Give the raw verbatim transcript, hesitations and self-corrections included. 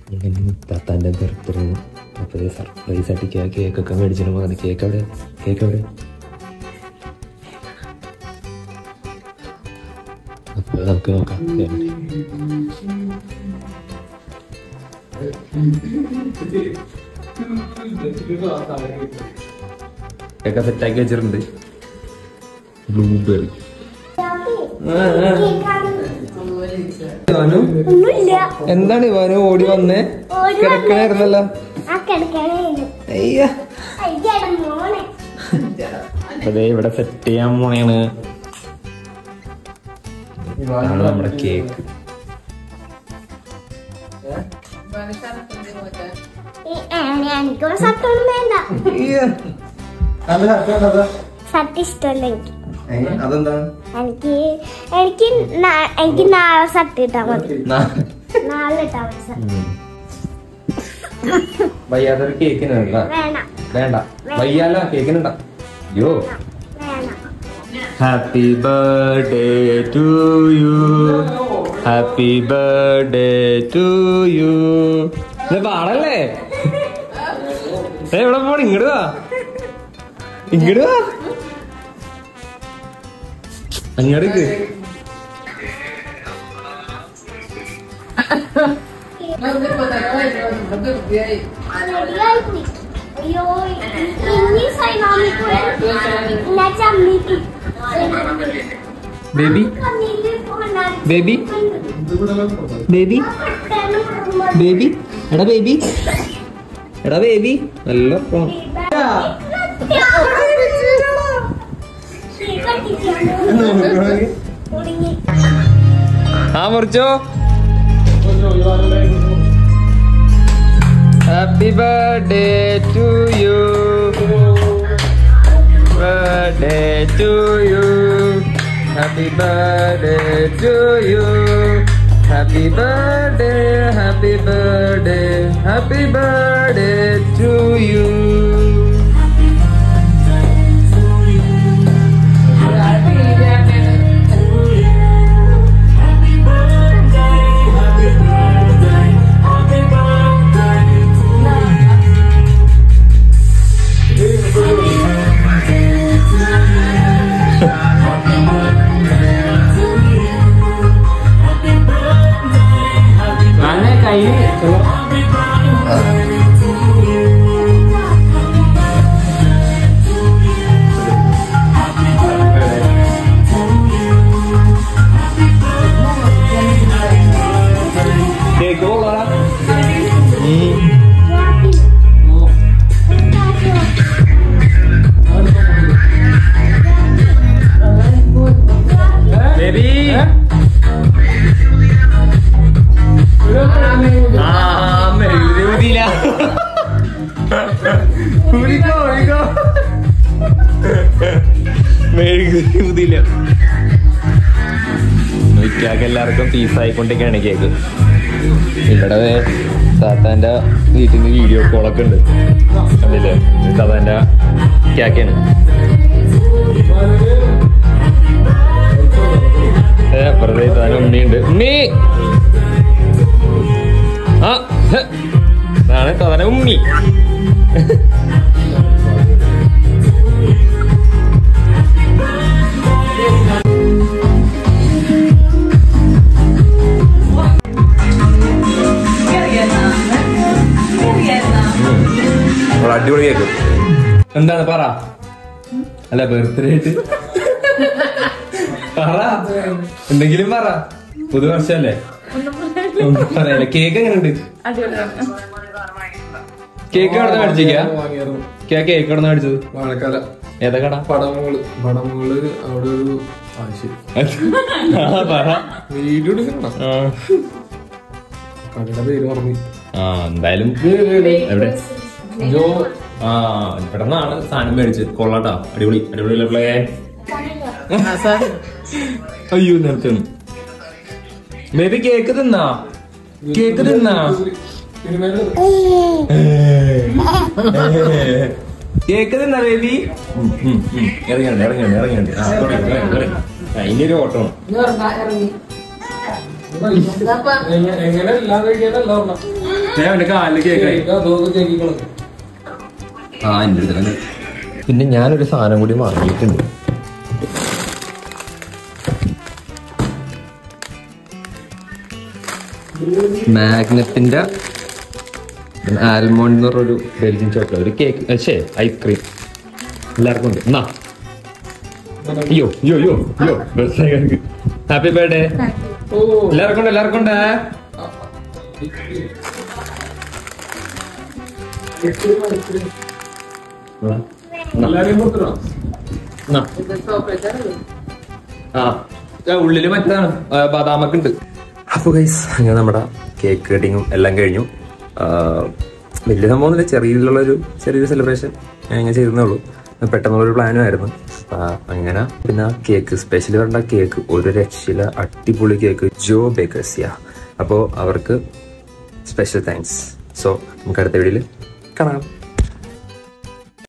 താത്താൻ്റെ birthday അപ്പോൾ surprise ആയിട്ട് കേക്കൊക്കെ മേടിച്ചിട്ട് പോകുന്നത്. കേക്ക് എവിടെ? കേക്ക് എവിടെ? അപ്പോൾ നമുക്ക് നോക്കാം. കേക്ക് സെറ്റാക്കി വെച്ചിട്ടുണ്ട്. ബ്ലൂബെറി എന്താണ് ഇവാനു ഓടി വന്നേ? കിടക്കണായിരുന്നല്ലോ. അതെ ഇവിടെ സെറ്റ് ചെയ്യാൻ പോണേണ്. ഇതാണ് നമ്മുടെ കേക്ക്. അതെന്താണ്? എനിക്ക് എനിക്ക് എനിക്ക് നാളെ ഷർട്ട് ഇട്ടാ മതി. നാളെ ഇട്ടാ മതി. വയ്യാതൊരു കേക്കിന് വേണ്ട. വയ്യാല കേക്കിനുണ്ട. Yo happy birthday to you, happy birthday to you. ഇത് പാടല്ലേ? എവിടെ പോണ? ഇങ്ങോട്ട് വാ, ഇങ്ങോട്ട് വാ, അങ്ങോട്ടേക്ക്. ബേബി ബേബി ബേബി ബേബി എടാ ബേബി എടാ ബേബി നല്ല ആ മുറിച്ചോ. Happy birthday to you, birthday to you, happy birthday to you, happy birthday, happy birthday, happy birthday to you. എല്ലാവർക്കും പീസായിക്കൊണ്ടൊക്കെയാണ് കേക്ക്. ഇവിടെ താത്താൻ്റെ വീട്ടിൽ നിന്ന് വീഡിയോ കോളൊക്കെ ഉണ്ട്. കണ്ടില്ലേ? താത്താൻ്റെ കേക്കാണ്. വെറുതെ താൻ ഉണ്ണിയുണ്ട്. ഉണ്ണി ആ അതാണ് താത്താൻ്റെ ഉണ്ണി. അടിപൊളി കേക്ക്. എന്താണ് പറ? അല്ല ബർത്ത്ഡേ ആയിട്ട് പറ, എന്തെങ്കിലും പറ. പുതുവർഷല്ലേ? ഒന്നും പറയല്ലേ. കേക്ക് എങ്ങനെയുണ്ട്? കേക്ക് എവിടെ നിന്ന് മേടിച്ചിരിക്കാ? കേക്ക് എവിടെ നിന്ന് മേടിച്ചത്? വാഴക്കാല. ഏതാ കട? പടമൂള്. പടമൂള് അവിടെ ഒരു വീഡിയോ എടുക്കണ കടയുടെ പേര് പറഞ്ഞു. ആ എന്തായാലും എവിടെ ആ ഇവിടെ നിന്നാണ് സാധനം മേടിച്ചത്. കൊള്ളാട്ടാ, അടിപൊളി അടിപൊളി പ്ലേ. അയ്യോ നേരത്തെ ബേബി കേക്ക് തിന്നാ? കേക്ക് തിന്നാ? കേക്ക് തിന്നാ ബേബി? ഇറങ്ങിയുണ്ട് ഇറങ്ങിയുണ്ട് ഇറങ്ങിയുണ്ട്. അതിന്റെ ഒരു ഓട്ടമാണ്. എങ്ങനെ അവന്റെ കാലില് കേക്ക് ആ എന്റെ അടുത്ത്. പിന്നെ ഞാനൊരു സാധനം കൂടി വാങ്ങിയിട്ടുണ്ട്. മാഗ്നത്തിന്റെ ആൽമോണ്ട് എന്ന് പറഞ്ഞൊരു ബെൽജിയൻ ചോക്ലേറ്റ്, ഒരു കേക്ക്, പക്ഷേ ഐസ്ക്രീം എല്ലാവർക്കും ഉണ്ട്. എന്നാ അയ്യോ അയ്യോ അയ്യോ അയ്യോ ഹാപ്പി ബർത്ത്ഡേ എല്ലാവർക്കും ഉണ്ട്, എല്ലാവർക്കും ഉണ്ട്. ആ ഉള്ളില് മറ്റാണ് ബദാമൊക്കെ ഉണ്ട്. അപ്പൊ ഗൈസ് അങ്ങനെ നമ്മുടെ കേക്ക് കട്ടിങ്ങും എല്ലാം കഴിഞ്ഞു. വലിയ സംഭവമൊന്നുമില്ല, ചെറിയ രീതിയിലുള്ളൊരു ചെറിയൊരു സെലിബ്രേഷൻ ഞാൻ ഇങ്ങനെ ചെയ്തേ ഉള്ളൂ. പെട്ടെന്നുള്ളൊരു പ്ലാനും ആയിരുന്നു അങ്ങനെ. പിന്നെ കേക്ക് സ്പെഷ്യലി പറഞ്ഞ കേക്ക് ഒരു രക്ഷയില അടിപൊളി കേക്ക്, ജോ ബേക്കേഴ്സിയ. അപ്പോൾ അവർക്ക് സ്പെഷ്യൽ താങ്ക്സ്. സോ നമുക്ക് അടുത്ത വീഡിയോയിൽ കാണാം.